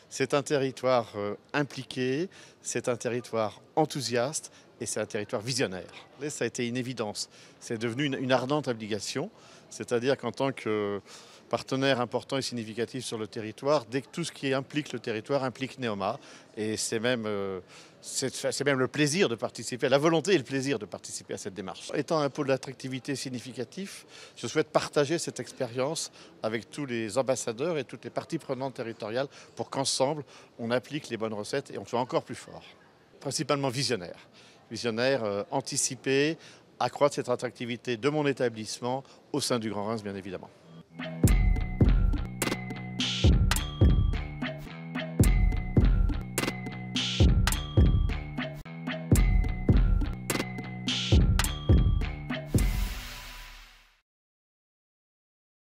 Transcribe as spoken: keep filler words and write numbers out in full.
C'est un territoire euh, impliqué, c'est un territoire enthousiaste et c'est un territoire visionnaire. Et ça a été une évidence, c'est devenu une, une ardente obligation, c'est-à-dire qu'en tant que partenaire important et significatif sur le territoire, dès que tout ce qui implique le territoire implique Neoma, et c'est même, euh, c'est, c'est même le plaisir de participer, la volonté et le plaisir de participer à cette démarche. Étant un pôle d'attractivité significatif, je souhaite partager cette expérience avec tous les ambassadeurs et toutes les parties prenantes territoriales pour qu'ensemble, on applique les bonnes recettes et on soit encore plus fort. Principalement visionnaire, visionnaire, euh, anticipé, accroître cette attractivité de mon établissement au sein du Grand Reims, bien évidemment.